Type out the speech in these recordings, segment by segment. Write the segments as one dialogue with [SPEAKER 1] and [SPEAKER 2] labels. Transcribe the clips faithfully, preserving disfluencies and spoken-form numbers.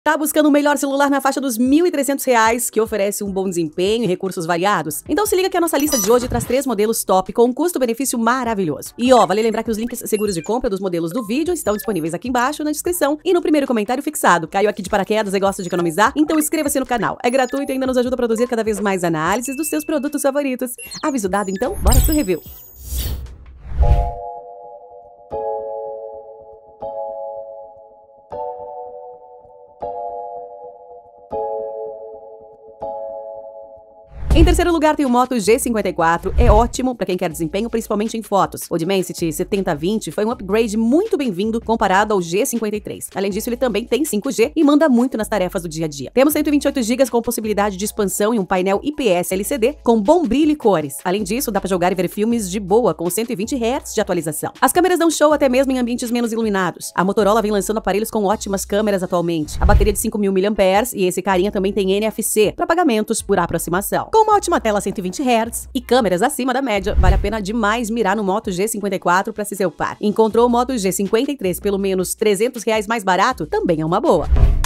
[SPEAKER 1] Tá buscando o melhor celular na faixa dos mil e trezentos reais, que oferece um bom desempenho e recursos variados? Então se liga que a nossa lista de hoje traz três modelos top com um custo-benefício maravilhoso. E ó, vale lembrar que os links seguros de compra dos modelos do vídeo estão disponíveis aqui embaixo na descrição e no primeiro comentário fixado. Caiu aqui de paraquedas e gosta de economizar? Então inscreva-se no canal. É gratuito e ainda nos ajuda a produzir cada vez mais análises dos seus produtos favoritos. Aviso dado então, bora pro review. Em terceiro lugar tem o Moto G cinquenta e quatro, é ótimo para quem quer desempenho, principalmente em fotos. O Dimensity setenta vinte foi um upgrade muito bem-vindo comparado ao G cinquenta e três. Além disso, ele também tem cinco G e manda muito nas tarefas do dia a dia. Temos cento e vinte e oito gigas com possibilidade de expansão e um painel I P S L C D com bom brilho e cores. Além disso, dá para jogar e ver filmes de boa com cento e vinte hertz de atualização. As câmeras dão show até mesmo em ambientes menos iluminados. A Motorola vem lançando aparelhos com ótimas câmeras atualmente. A bateria de cinco mil miliampères e esse carinha também tem N F C para pagamentos por aproximação. Com uma ótima tela cento e vinte hertz e câmeras acima da média, vale a pena demais mirar no Moto G cinquenta e quatro para se seu par. Encontrou o Moto G cinquenta e três pelo menos trezentos reais mais barato? Também é uma boa.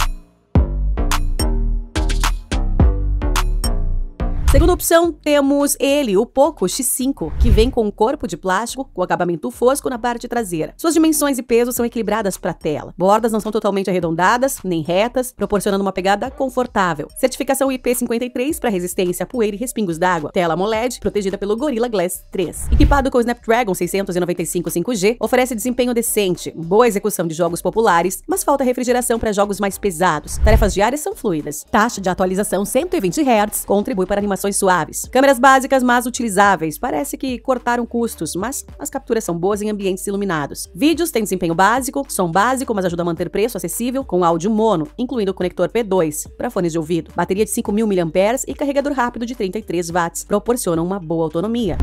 [SPEAKER 1] Segunda opção, temos ele, o Poco X cinco, que vem com um corpo de plástico com acabamento fosco na parte traseira. Suas dimensões e peso são equilibradas para a tela. Bordas não são totalmente arredondadas, nem retas, proporcionando uma pegada confortável. Certificação I P cinquenta e três para resistência a poeira e respingos d'água. Tela AMOLED, protegida pelo Gorilla Glass três. Equipado com o Snapdragon seiscentos e noventa e cinco cinco G, oferece desempenho decente, boa execução de jogos populares, mas falta refrigeração para jogos mais pesados. Tarefas diárias são fluidas. Taxa de atualização cento e vinte hertz, contribui para animações suaves. Câmeras básicas, mas utilizáveis. Parece que cortaram custos, mas as capturas são boas em ambientes iluminados. Vídeos têm desempenho básico, som básico, mas ajuda a manter preço acessível, com áudio mono, incluindo o conector P dois para fones de ouvido. Bateria de cinco mil miliampères e carregador rápido de trinta e três watts. Proporcionam uma boa autonomia.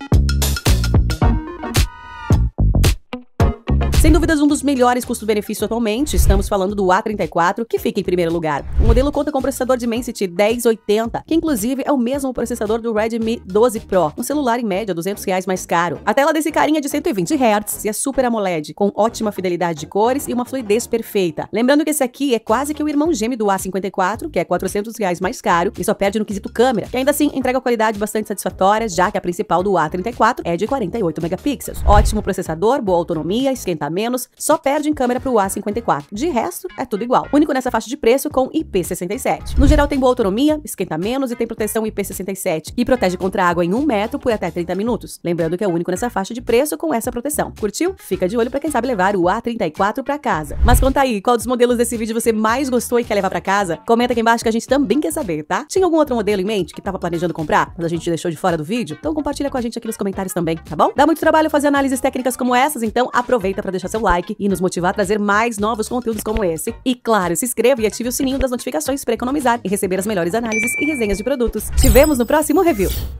[SPEAKER 1] Sem dúvidas, um dos melhores custo-benefício atualmente, estamos falando do A trinta e quatro, que fica em primeiro lugar. O modelo conta com o processador Dimensity dez oitenta, que inclusive é o mesmo processador do Redmi doze Pro, um celular em média duzentos reais mais caro. A tela desse carinha é de cento e vinte hertz e é Super AMOLED, com ótima fidelidade de cores e uma fluidez perfeita. Lembrando que esse aqui é quase que o irmão gêmeo do A cinquenta e quatro, que é quatrocentos reais mais caro e só perde no quesito câmera, que ainda assim entrega qualidade bastante satisfatória, já que a principal do A trinta e quatro é de quarenta e oito megapixels. Ótimo processador, boa autonomia, esquenta menos, só perde em câmera pro A cinquenta e quatro. De resto, é tudo igual. Único nessa faixa de preço com I P sessenta e sete. No geral tem boa autonomia, esquenta menos e tem proteção I P sessenta e sete, e protege contra água em um metro por até trinta minutos. Lembrando que é o único nessa faixa de preço com essa proteção. Curtiu? Fica de olho pra quem sabe levar o A trinta e quatro pra casa. Mas conta aí, qual dos modelos desse vídeo você mais gostou e quer levar pra casa? Comenta aqui embaixo que a gente também quer saber, tá? Tinha algum outro modelo em mente que tava planejando comprar, mas a gente deixou de fora do vídeo? Então compartilha com a gente aqui nos comentários também, tá bom? Dá muito trabalho fazer análises técnicas como essas, então aproveita pra deixar seu like e nos motivar a trazer mais novos conteúdos como esse. E claro, se inscreva e ative o sininho das notificações para economizar e receber as melhores análises e resenhas de produtos. Te vemos no próximo review!